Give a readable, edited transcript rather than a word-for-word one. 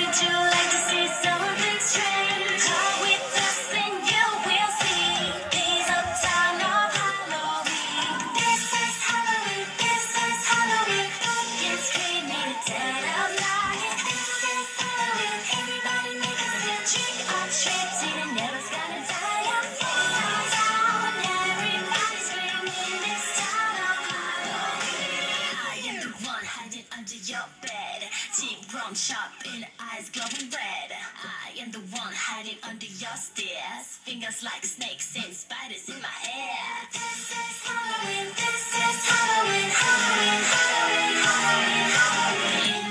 Would you like to see something strange? Come with us and you will see. Days of time of Halloween. This is Halloween. This is Halloween. Pumpkin scream made a dead of night. This is Halloween. Everybody make a scene. Trick or treat. See the never's gonna die. I'm falling down. Everybody screaming this town of Halloween. I am the one hiding under your bed. Cheek wrong sharp in eyes glowing red. I am the one hiding under your stairs. Fingers like snakes and spiders in my hair. This is Halloween. This is Halloween. Halloween. Halloween. Halloween. Halloween.